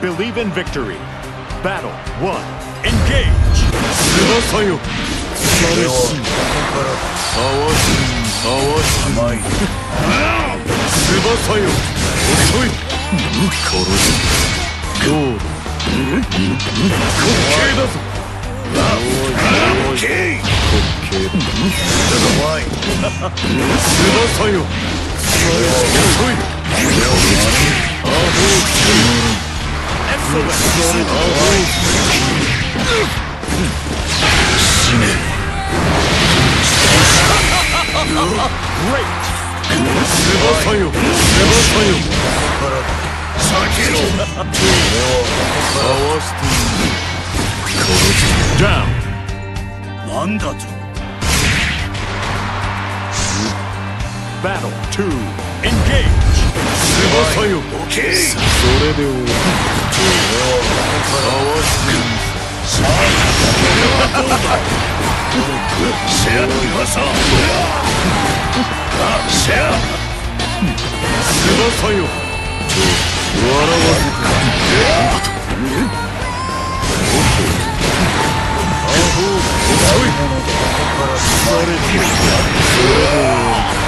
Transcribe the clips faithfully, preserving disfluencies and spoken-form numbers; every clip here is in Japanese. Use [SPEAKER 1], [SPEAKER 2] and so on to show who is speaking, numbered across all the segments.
[SPEAKER 1] Believe in victory. Battle one. Engage.
[SPEAKER 2] 翼よ。それし。合わす。合わす。甘い。翼よ。遅い。殺す。ゴール。滑稽だぞ。滑稽。滑稽だ。怖い。翼よ。遅い。アホー。死ね。翼よ。翼よ。避けろ。合わせて殺す。Down。なんだと。
[SPEAKER 1] Battle two. Engage.
[SPEAKER 2] 翼よ。それで終わる。合わせて。さあ、これはどうだ。シェアの噂。あ、シェア。翼よ。笑わせて。なんだと。アホー。おい。されてる。それで終わる。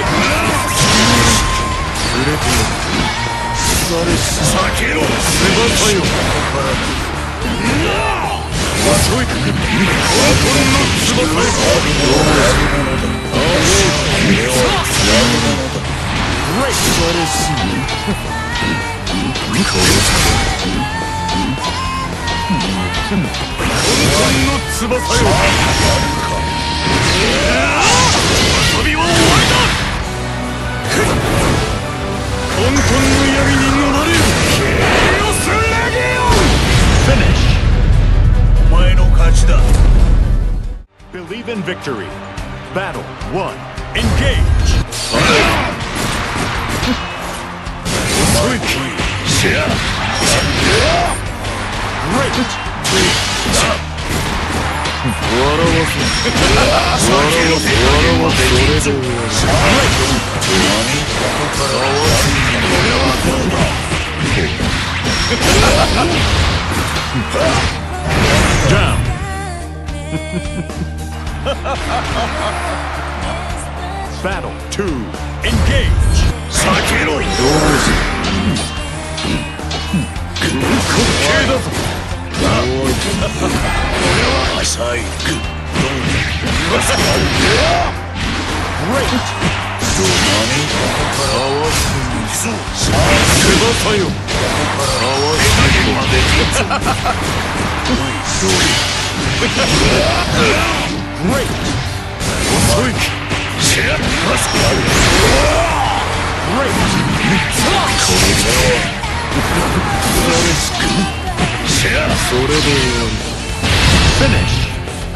[SPEAKER 2] 触れてる。されし。避けろ。翼よ。遅い。ワゴンの翼よ。どうもしものだ。ああ、これはやめなのだ。されし。殺す。ワゴンの翼よ。遊びは終わりだ。混沌の闇に逃れる。ケイオスレギオン。Finish。お前の勝ちだ。
[SPEAKER 1] Believe in victory. Battle one. Engage.
[SPEAKER 2] 遅い。シェア。
[SPEAKER 1] Great.
[SPEAKER 2] 笑わせ。笑わせ。笑わせ。それで終わる。
[SPEAKER 1] Down. Battle two. Engage.
[SPEAKER 2] 避けろ。どうぞ。滑稽だぞ。浅い。
[SPEAKER 1] Great.
[SPEAKER 2] 合わせて。翼よ。合わせてまで。
[SPEAKER 1] Great.
[SPEAKER 2] 遅い。シェア。
[SPEAKER 1] Great.
[SPEAKER 2] シェア。それで終わる。
[SPEAKER 1] Finish.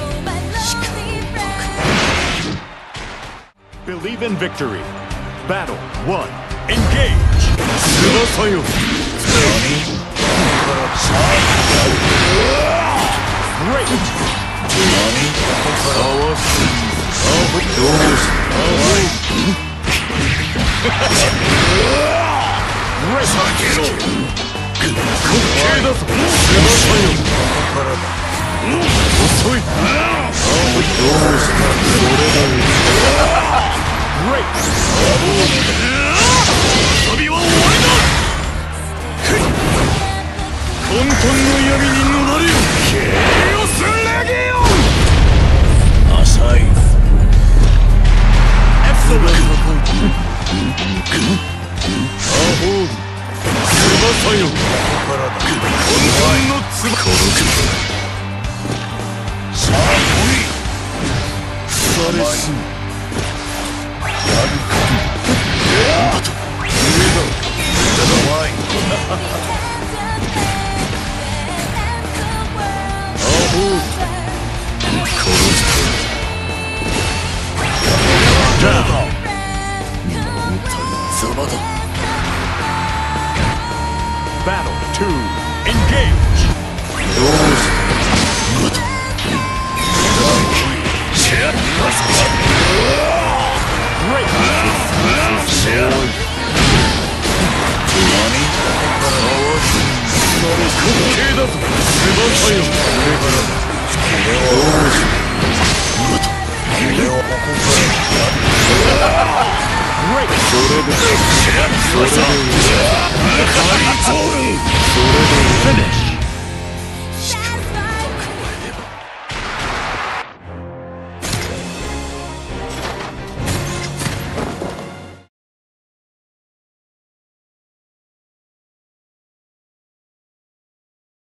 [SPEAKER 1] Believe in victory. Battle one. Engage.
[SPEAKER 2] 翼よ。
[SPEAKER 1] Great.
[SPEAKER 2] 合わせ。どうした。
[SPEAKER 1] Great.
[SPEAKER 2] 避けろ。滑稽だぞ。翼よ。遅い。どうした。それで。
[SPEAKER 1] Great.
[SPEAKER 2] 遊びは終わりだ。混沌の闇に逃れる。ケイオスレギオン。浅い。
[SPEAKER 1] Excellent.
[SPEAKER 2] アホール。翼よ。混沌の翼。さあ来い。されし。なんだと。上だ。怖い。アホール。殺す。
[SPEAKER 1] Down.
[SPEAKER 2] なんたるざまだ。
[SPEAKER 1] Battle two. Engage.
[SPEAKER 2] どうした。なんだと。シェア。
[SPEAKER 1] Great.
[SPEAKER 2] シェア。何。合わせ。それだぞ。翼よ、これからだ。どうしよう。また夢を運ぶ。それでそれでハリー・トールン